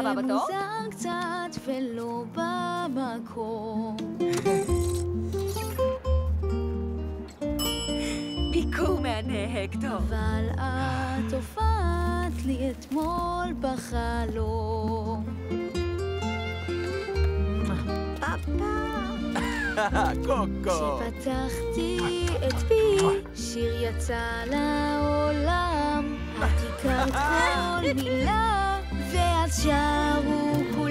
הבא בתור? זה מוזר קצת ולא במקום. ביקור מהנה, טוב. אבל את הופעת לי אתמול בחלום. קוקו. כשפתחתי את פי, שיר יצא לעולם. את הכרת כל מילה, ואז שרו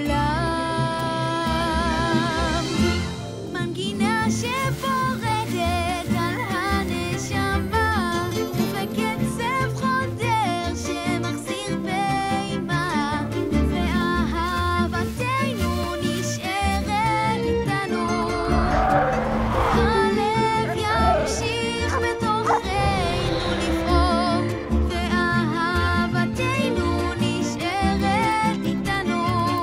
כולם. מנגינה שפורדת על הנשמה, ובקצב חודר שמחזיר פעימה, ואהבתנו נשארת איתנו. הלב ימשיך בתוכנו לפעום, ואהבתנו נשארת איתנו.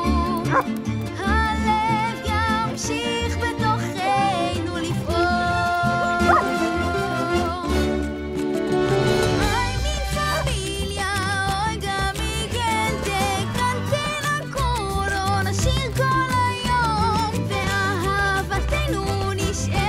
הלב ימשיך בתוכנו לפעום. Ay, mi familia, oiga mi gente, canten הקורונה, שיר כל היום, ואהבתנו נשארת